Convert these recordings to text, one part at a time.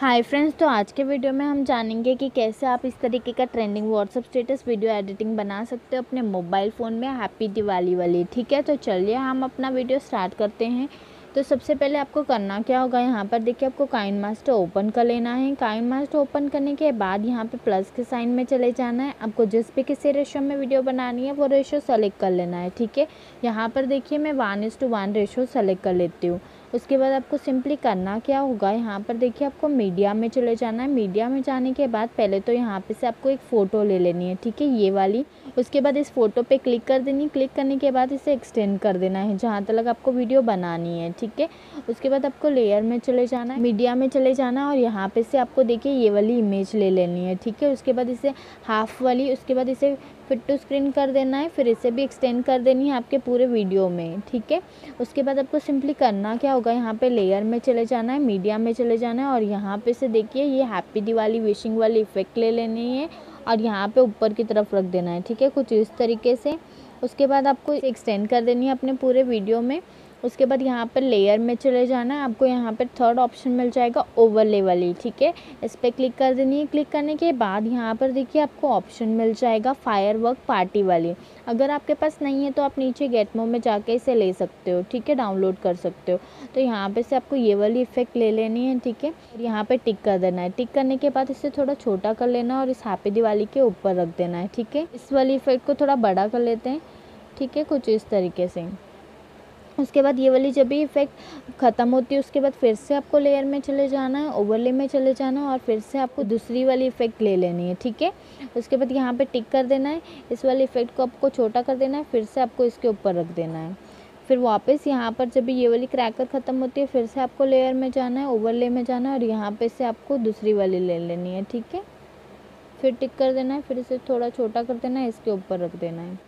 Hi friends, तो आज के वीडियो में हम जानेंगे कि कैसे आप इस तरीके का trending WhatsApp status video editing बना सकते हो अपने मोबाइल फ़ोन में हैप्पी दिवाली वाली। ठीक है, तो चलिए हम अपना वीडियो स्टार्ट करते हैं। तो सबसे पहले आपको करना क्या होगा, यहाँ पर देखिए आपको काइनमास्टर ओपन कर लेना है। काइनमास्टर ओपन करने के बाद यहाँ पे प्लस के साइन में चले जाना है। आपको जिस भी किसी रेशो में वीडियो बनानी है वो रेशो सेलेक्ट कर लेना है। ठीक है, यहाँ पर देखिए मैं 1:1 रेशो सेलेक्ट कर लेती हूँ। उसके बाद आपको सिंपली करना क्या होगा, यहाँ पर देखिए आपको मीडिया में चले जाना है। मीडिया में जाने के बाद पहले तो यहाँ पे से आपको एक फ़ोटो ले लेनी है। ठीक है, ये वाली। उसके बाद इस फ़ोटो पे क्लिक कर देनी। क्लिक करने के बाद इसे एक्सटेंड कर देना है जहाँ तक आपको वीडियो बनानी है। ठीक है, उसके बाद आपको लेयर में चले जाना है, मीडिया में चले जाना है और यहाँ पे से आपको देखिए ये वाली इमेज ले लेनी है। ठीक है, उसके बाद इसे हाफ वाली, उसके बाद इसे फिट टू स्क्रीन कर देना है, फिर इसे भी एक्सटेंड कर देनी है आपके पूरे वीडियो में। ठीक है, उसके बाद आपको सिंपली करना क्या होगा, यहाँ पे लेयर में चले जाना है, मीडिया में चले जाना है और यहाँ पे से देखिए ये हैप्पी दिवाली विशिंग वाली इफेक्ट ले लेनी है और यहाँ पे ऊपर की तरफ रख देना है। ठीक है, कुछ इस तरीके से। उसके बाद आपको एक्सटेंड कर देनी है अपने पूरे वीडियो में। उसके बाद यहाँ पर लेयर में चले जाना है। आपको यहाँ पर थर्ड ऑप्शन मिल जाएगा ओवरले वाली। ठीक है, इस पर क्लिक कर देनी है। क्लिक करने के बाद यहाँ पर देखिए आपको ऑप्शन मिल जाएगा फायरवर्क पार्टी वाली। अगर आपके पास नहीं है तो आप नीचे गेटमो में जाके इसे ले सकते हो। ठीक है, डाउनलोड कर सकते हो। तो यहाँ पे से आपको ये वाली इफेक्ट ले लेनी है। ठीक है, और यहाँ पे टिक कर देना है। टिक करने के बाद इसे थोड़ा छोटा कर लेना और इस हैप्पी दिवाली के ऊपर रख देना है। ठीक है, इस वाली इफेक्ट को थोड़ा बड़ा कर लेते हैं। ठीक है, कुछ इस तरीके से। उसके बाद ये वाली जब भी इफेक्ट ख़त्म होती है उसके बाद फिर से आपको लेयर में चले जाना है, ओवरले में चले जाना है और फिर से आपको दूसरी वाली इफेक्ट ले लेनी है। ठीक है, उसके बाद यहाँ पे टिक कर देना है। इस वाली इफेक्ट को आपको छोटा कर देना है, फिर से आपको इसके ऊपर रख देना है। फिर वापस यहाँ पर जब भी ये वाली क्रैकर ख़त्म होती है फिर से आपको लेयर में जाना है, ओवरले में जाना है और यहाँ पे से आपको दूसरी वाली ले लेनी है। ठीक है, फिर टिक कर देना है, फिर इसे थोड़ा छोटा कर देना है, इसके ऊपर रख देना है।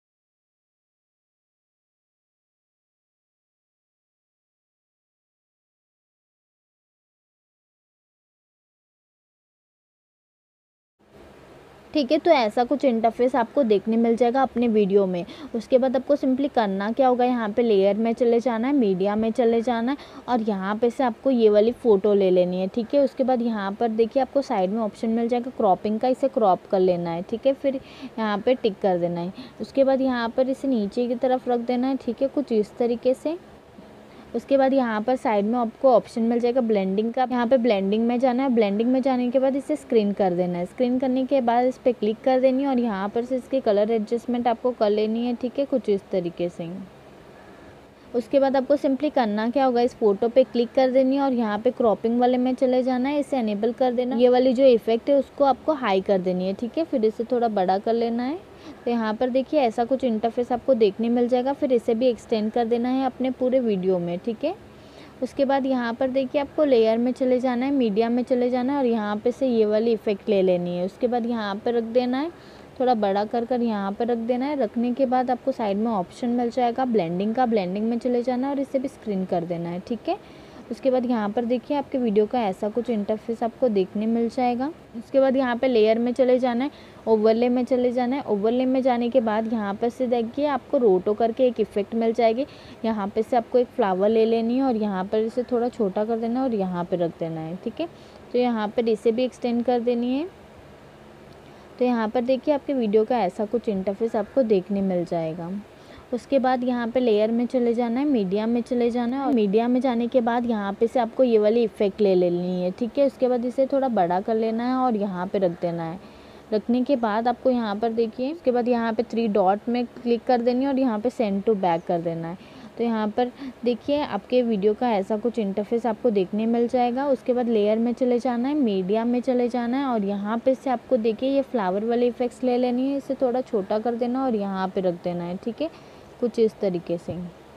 ठीक है, तो ऐसा कुछ इंटरफेस आपको देखने मिल जाएगा अपने वीडियो में। उसके बाद आपको सिंपली करना क्या होगा, यहाँ पे लेयर में चले जाना है, मीडिया में चले जाना है और यहाँ पे से आपको ये वाली फ़ोटो ले लेनी है। ठीक है, उसके बाद यहाँ पर देखिए आपको साइड में ऑप्शन मिल जाएगा क्रॉपिंग का, इसे क्रॉप कर लेना है। ठीक है, फिर यहाँ पर टिक कर देना है। उसके बाद यहाँ पर इसे नीचे की तरफ रख देना है। ठीक है, कुछ इस तरीके से। उसके बाद यहाँ पर साइड में आपको ऑप्शन मिल जाएगा ब्लेंडिंग का, यहाँ पे ब्लेंडिंग में जाना है। ब्लेंडिंग में जाने के बाद इसे स्क्रीन कर देना है। स्क्रीन करने के बाद इस पर क्लिक कर देनी है और यहाँ पर से इसकी कलर एडजस्टमेंट आपको कर लेनी है। ठीक है, कुछ इस तरीके से। उसके बाद आपको सिंपली करना क्या होगा, इस फोटो पे क्लिक कर देनी है और यहाँ पे क्रॉपिंग वाले में चले जाना है, इसे एनेबल कर देना। ये वाली जो इफेक्ट है उसको आपको हाई कर देनी है। ठीक है, फिर इसे थोड़ा बड़ा कर लेना है। तो यहाँ पर देखिए ऐसा कुछ इंटरफेस आपको देखने मिल जाएगा। फिर इसे भी एक्सटेंड कर देना है अपने पूरे वीडियो में। ठीक है, उसके बाद यहाँ पर देखिए आपको लेयर में चले जाना है, मीडिया में चले जाना है और यहाँ पे से ये वाली इफेक्ट ले लेनी है। उसके बाद यहाँ पर रख देना है, थोड़ा बड़ा कर कर यहाँ पर रख देना है। रखने के बाद आपको साइड में ऑप्शन मिल जाएगा ब्लेंडिंग का, ब्लेंडिंग में चले जाना है और इसे भी स्क्रीन कर देना है। ठीक है, उसके बाद यहाँ पर देखिए आपके वीडियो का ऐसा कुछ इंटरफेस आपको देखने मिल जाएगा। उसके बाद यहाँ पे लेयर में चले जाना है, ओवरले में चले जाना है। ओवरले में जाने के बाद यहाँ पर से देखिए आपको रोटो करके एक इफेक्ट मिल जाएगी। यहाँ पे से आपको एक फ्लावर ले लेनी है और यहाँ पर इसे थोड़ा छोटा कर देना है और यहाँ पर रख देना है। ठीक है, तो यहाँ पर इसे भी एक्सटेंड कर देनी है। तो यहाँ पर देखिए आपके वीडियो का ऐसा कुछ इंटरफेस आपको देखने मिल जाएगा। उसके बाद यहाँ पे लेयर में चले जाना है, मीडिया में चले जाना है और मीडिया में जाने के बाद यहाँ पे से आपको ये वाली इफेक्ट ले लेनी है। ठीक है, उसके बाद इसे थोड़ा बड़ा कर लेना है और यहाँ पे रख देना है। रखने के बाद आपको यहाँ पर देखिए उसके बाद यहाँ पे 3 डॉट में क्लिक कर देनी है और यहाँ पे सेंड टू बैक कर देना है। तो यहाँ पर देखिए आपके वीडियो का ऐसा कुछ इंटरफेस आपको देखने मिल जाएगा। उसके बाद लेयर में चले जाना है, मीडिया में चले जाना है और यहाँ पे से आपको देखिए ये फ्लावर वाले इफेक्ट्स ले लेनी है, इसे थोड़ा छोटा कर देना और यहाँ पे रख देना है। ठीक है, कुछ इस तरीके से।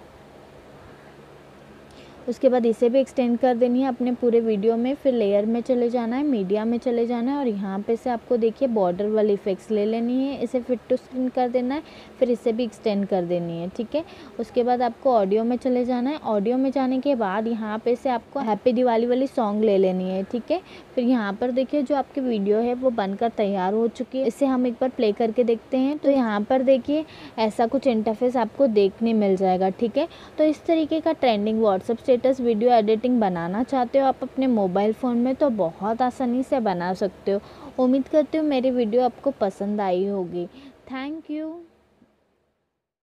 उसके बाद इसे भी एक्सटेंड कर देनी है अपने पूरे वीडियो में। फिर लेयर में चले जाना है, मीडिया में चले जाना है और यहाँ पे से आपको देखिए बॉर्डर वाली इफेक्ट्स ले लेनी है, इसे फिट टू स्क्रीन कर देना है। फिर इसे भी एक्सटेंड कर देनी है। ठीक है, उसके बाद आपको ऑडियो में चले जाना है। ऑडियो में जाने के बाद यहाँ पे से आपको हैप्पी दिवाली वाली सॉन्ग ले लेनी है। ठीक है, फिर यहाँ पर देखिए जो आपकी वीडियो है वो बनकर तैयार हो चुकी है। इसे हम एक बार प्ले करके देखते हैं। तो यहाँ पर देखिए ऐसा कुछ इंटरफेस आपको देखने मिल जाएगा। ठीक है, तो इस तरीके का trending WhatsApp status video editing बनाना चाहते हो आप अपने मोबाइल फ़ोन में तो बहुत आसानी से बना सकते हो। उम्मीद करती हूँ मेरी वीडियो आपको पसंद आई होगी। Thank you.